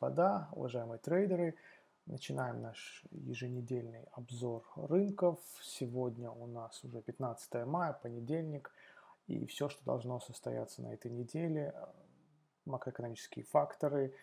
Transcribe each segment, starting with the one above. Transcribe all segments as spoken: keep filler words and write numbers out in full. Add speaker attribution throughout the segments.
Speaker 1: господа, уважаемые трейдеры, начинаем наш еженедельный обзор рынков. Сегодня у нас уже пятнадцатое мая, понедельник, и все, что должно состояться на этой неделе, макроэкономические факторы,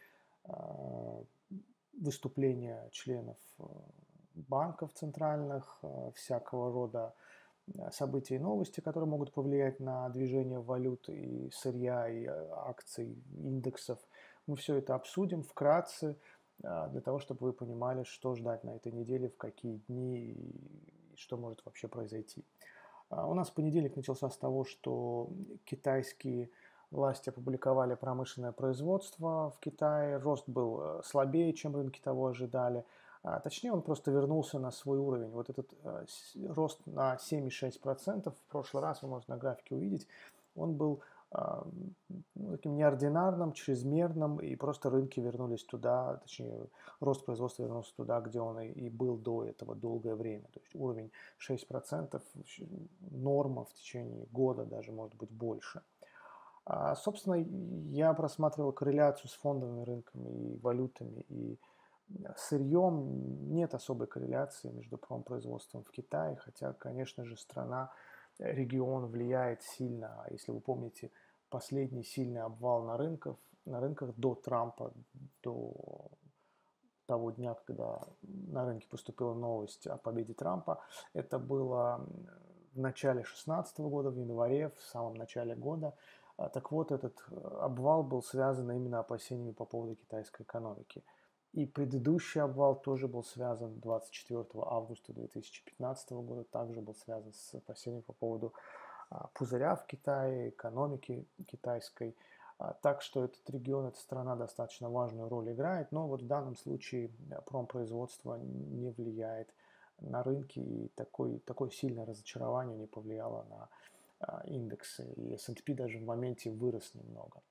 Speaker 1: выступления членов банков центральных, всякого рода события и новости, которые могут повлиять на движение валюты и сырья, и акций, индексов. Мы все это обсудим вкратце, для того, чтобы вы понимали, что ждать на этой неделе, в какие дни и что может вообще произойти. У нас понедельник начался с того, что китайские власти опубликовали промышленное производство в Китае. Рост был слабее, чем рынки того ожидали. А, точнее, он просто вернулся на свой уровень. Вот этот э, рост на семь и шесть десятых процента в прошлый раз, вы можете на графике увидеть, он был э, ну, таким неординарным, чрезмерным, и просто рынки вернулись туда, точнее, рост производства вернулся туда, где он и, и был до этого долгое время. То есть уровень шесть процентов, норма в течение года даже может быть больше. А, собственно, я просматривал корреляцию с фондовыми рынками и валютами, и сырьем. Нет особой корреляции между промпроизводством в Китае, хотя, конечно же, страна, регион влияет сильно. Если вы помните, последний сильный обвал на рынках, на рынках до Трампа, до того дня, когда на рынке поступила новость о победе Трампа, это было в начале две тысячи шестнадцатого года, в январе, в самом начале года. Так вот, этот обвал был связан именно опасениями по поводу китайской экономики. И предыдущий обвал тоже был связан двадцать четвёртого августа две тысячи пятнадцатого года, также был связан с опасениями по поводу пузыря в Китае, экономики китайской. Так что этот регион, эта страна достаточно важную роль играет, но вот в данном случае промпроизводство не влияет на рынки, и такое, такое сильное разочарование не повлияло на индексы, и эс энд пи даже в моменте вырос немного.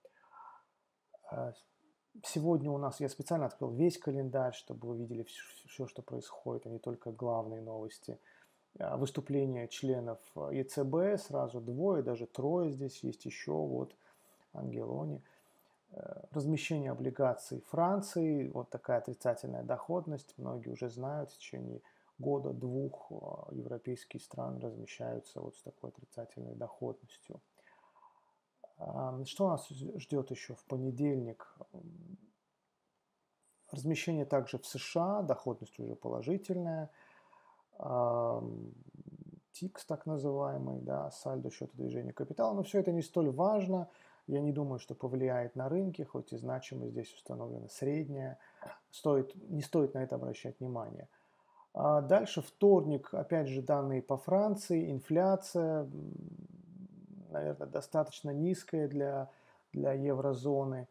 Speaker 1: Сегодня у нас, я специально открыл весь календарь, чтобы вы видели все, все, что происходит, а не только главные новости. Выступления членов е цэ бэ, сразу двое, даже трое здесь есть еще, вот Ангелони. Размещение облигаций Франции, вот такая отрицательная доходность, многие уже знают, в течение года-двух европейские страны размещаются вот с такой отрицательной доходностью. Что нас ждет еще в понедельник? Размещение также в США, доходность уже положительная. тикс так называемый, да, сальдо счета движения капитала. Но все это не столь важно. Я не думаю, что повлияет на рынки, хоть и значимость здесь установлена средняя. Стоит, не стоит на это обращать внимание. А дальше вторник, опять же, данные по Франции, инфляция, наверное, достаточно низкая для, для еврозоны,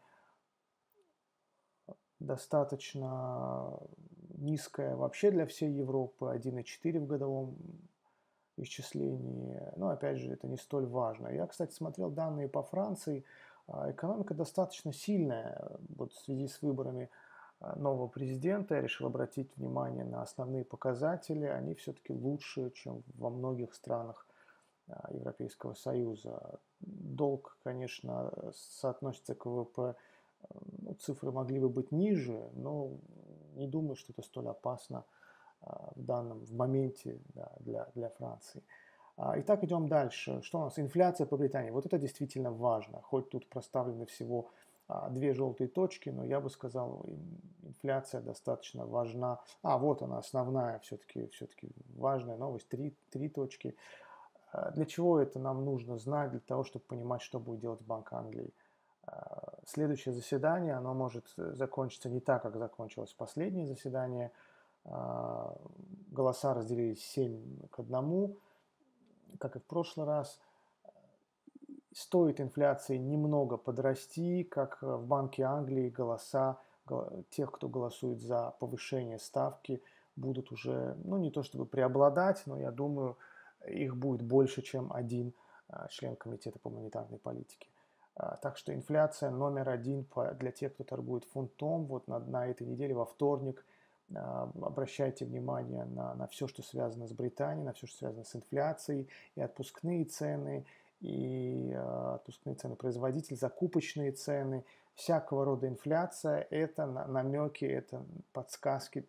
Speaker 1: достаточно низкая вообще для всей Европы, один и четыре в годовом исчислении. Но, опять же, это не столь важно. Я, кстати, смотрел данные по Франции. Экономика достаточно сильная. Вот в связи с выборами нового президента я решил обратить внимание на основные показатели. Они все-таки лучше, чем во многих странах Европейского Союза. Долг, конечно, соотносится к вэ вэ пэ. Ну, цифры могли бы быть ниже, но не думаю, что это столь опасно в данном в моменте, да, для, для Франции. Итак, идем дальше. Что у нас? Инфляция по Британии. Вот это действительно важно. Хоть тут проставлены всего две желтые точки, но я бы сказал, инфляция достаточно важна. А, вот она, основная все-таки все-таки важная новость. Три, три точки. Для чего это нам нужно знать? Для того, чтобы понимать, что будет делать Банк Англии. Следующее заседание, оно может закончиться не так, как закончилось последнее заседание. Голоса разделились семь к одному, как и в прошлый раз. Стоит инфляции немного подрасти, как в Банке Англии голоса тех, кто голосует за повышение ставки, будут уже, ну не то чтобы преобладать, но я думаю, их будет больше, чем один член комитета по монетарной политике. Так что инфляция номер один для тех, кто торгует фунтом, вот на, на этой неделе, во вторник, обращайте внимание на, на все, что связано с Британией, на все, что связано с инфляцией, и отпускные цены, и э, отпускные цены производителей, закупочные цены, всякого рода инфляция, это намеки, это подсказки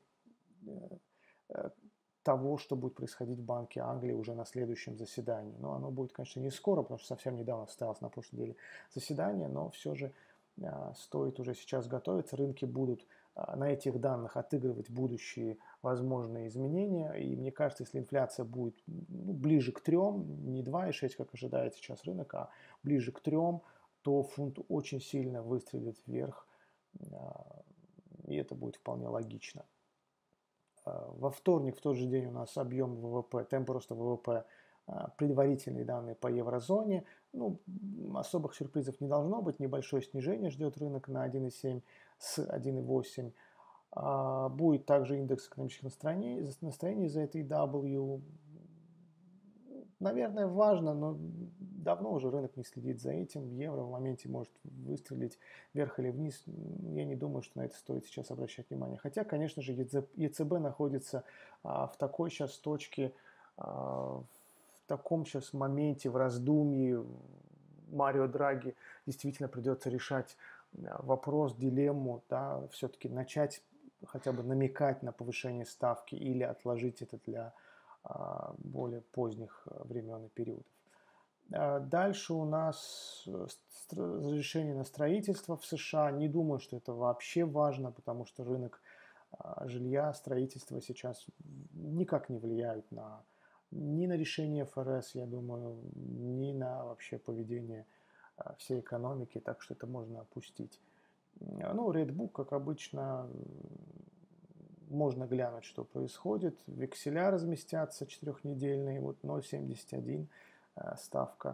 Speaker 1: того, что будет происходить в Банке Англии уже на следующем заседании. Но оно будет, конечно, не скоро, потому что совсем недавно состоялось на прошлой неделе заседание, но все же а, стоит уже сейчас готовиться. Рынки будут а, на этих данных отыгрывать будущие возможные изменения. И мне кажется, если инфляция будет ну, ближе к трем, не два и шесть, как ожидает сейчас рынок, а ближе к трем, то фунт очень сильно выстрелит вверх, а, и это будет вполне логично. Во вторник, в тот же день у нас объем ВВП, темп роста ВВП, предварительные данные по еврозоне. Ну, особых сюрпризов не должно быть. Небольшое снижение ждет рынок на один и семь с один и восемь. Будет также индекс экономических настроений, настроений за этой W. Наверное, важно, но давно уже рынок не следит за этим. Евро в моменте может выстрелить вверх или вниз. Я не думаю, что на это стоит сейчас обращать внимание. Хотя, конечно же, ЕЦБ находится а, в такой сейчас точке, а, в таком сейчас моменте, в раздумье. Марио Драги действительно придется решать вопрос, дилемму, да, все-таки начать хотя бы намекать на повышение ставки или отложить это для более поздних времен и периодов. Дальше у нас разрешение на строительство в США. Не думаю, что это вообще важно, потому что рынок жилья, строительства сейчас никак не влияют на, ни на решение эф эр эс, я думаю, ни на вообще поведение всей экономики, так что это можно опустить. Ну, Redbook, как обычно, можно глянуть, что происходит. Векселя разместятся четырехнедельные, вот ноль семьдесят один ставка,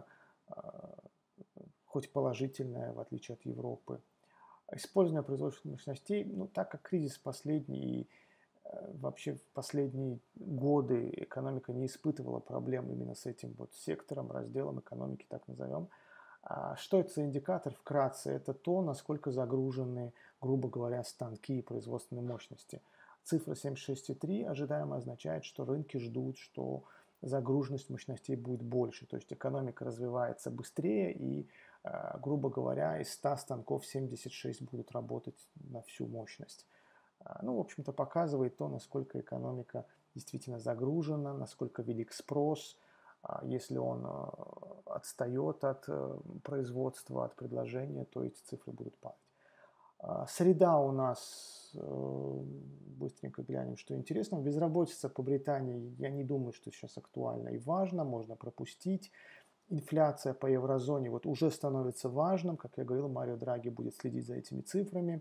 Speaker 1: хоть положительная, в отличие от Европы. Использование производственных мощностей, ну, так как кризис последний и вообще в последние годы экономика не испытывала проблем именно с этим вот сектором, разделом экономики, так назовем. Что это за индикатор? Вкратце, это то, насколько загружены, грубо говоря, станки и производственные мощности. Цифра семьдесят шесть и три ожидаемо означает, что рынки ждут, что загруженность мощностей будет больше. То есть экономика развивается быстрее и, грубо говоря, из ста станков семьдесят шесть будут работать на всю мощность. Ну, в общем-то, показывает то, насколько экономика действительно загружена, насколько велик спрос. Если он отстает от производства, от предложения, то эти цифры будут падать. Среда у нас, быстренько глянем, что интересно. Безработица по Британии, я не думаю, что сейчас актуально и важно, можно пропустить. Инфляция по еврозоне вот уже становится важным. Как я говорил, Марио Драги будет следить за этими цифрами.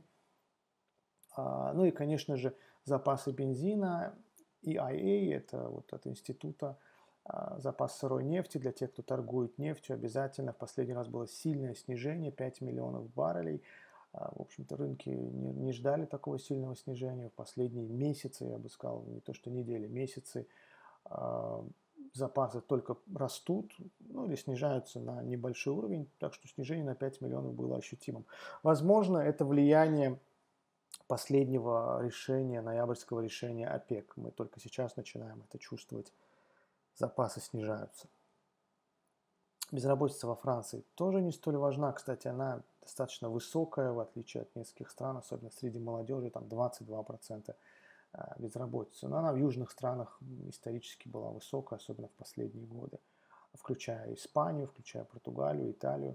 Speaker 1: Ну и, конечно же, запасы бензина, и ай эй, это вот от института, запас сырой нефти для тех, кто торгует нефтью, обязательно. В последний раз было сильное снижение, пять миллионов баррелей. В общем-то, рынки не, не ждали такого сильного снижения. В последние месяцы, я бы сказал, не то что недели, месяцы, запасы только растут, ну или снижаются на небольшой уровень, так что снижение на пять миллионов было ощутимым. Возможно, это влияние последнего решения, ноябрьского решения ОПЕК. Мы только сейчас начинаем это чувствовать. Запасы снижаются. Безработица во Франции тоже не столь важна. Кстати, она достаточно высокая, в отличие от нескольких стран, особенно среди молодежи, там двадцать два процента безработицы. Но она в южных странах исторически была высокая, особенно в последние годы, включая Испанию, включая Португалию, Италию.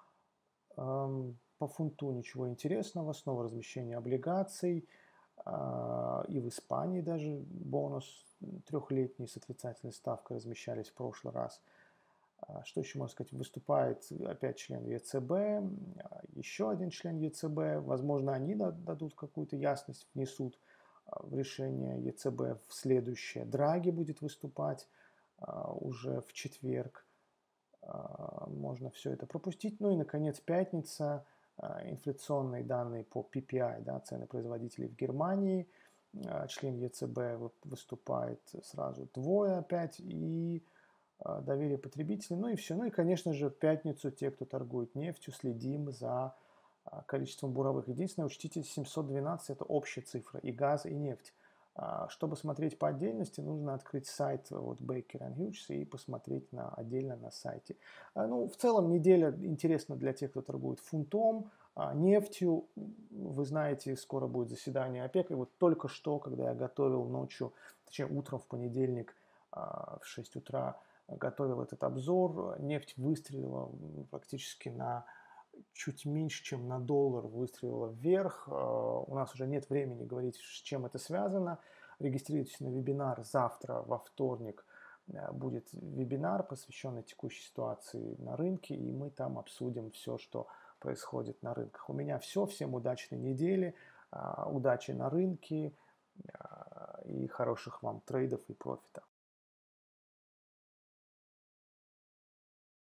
Speaker 1: По фунту ничего интересного, снова размещение облигаций, и в Испании даже бонус трехлетний с отрицательной ставкой размещались в прошлый раз. Что еще можно сказать? Выступает опять член ЕЦБ, еще один член ЕЦБ. Возможно, они дадут какую-то ясность, внесут в решение ЕЦБ в следующее. Драги будет выступать уже в четверг. Можно все это пропустить. Ну и, наконец, пятница. Инфляционные данные по пи пи ай, да, цены производителей в Германии. Член ЕЦБ выступает сразу двое опять. И доверие потребителей, ну и все. Ну и, конечно же, в пятницу те, кто торгует нефтью, следим за количеством буровых. Единственное, учтите, семьсот двенадцать – это общая цифра, и газ, и нефть. А, Чтобы смотреть по отдельности, нужно открыть сайт вот Baker энд Hughes и посмотреть на, отдельно на сайте. А, Ну, в целом неделя интересна для тех, кто торгует фунтом, а, нефтью. Вы знаете, скоро будет заседание ОПЕК. И вот только что, когда я готовил ночью, точнее утром в понедельник а, в шесть утра, готовил этот обзор, нефть выстрелила м, практически на чуть меньше, чем на доллар выстрелила вверх. Э, У нас уже нет времени говорить, с чем это связано. Регистрируйтесь на вебинар завтра, во вторник. э, Будет вебинар, посвященный текущей ситуации на рынке, и мы там обсудим все, что происходит на рынках. У меня все. Всем удачной недели, э, удачи на рынке э, и хороших вам трейдов и профита.